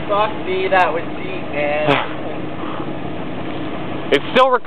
Fuck me, that was deep, man. It's still recording.